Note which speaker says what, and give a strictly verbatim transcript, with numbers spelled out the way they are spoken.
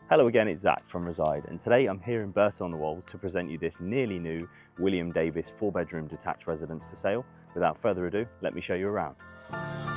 Speaker 1: Hello again, it's Zach from Reside, and today I'm here in Burton on the Wolds to present you this nearly new William Davis four bedroom detached residence for sale. Without further ado, let me show you around.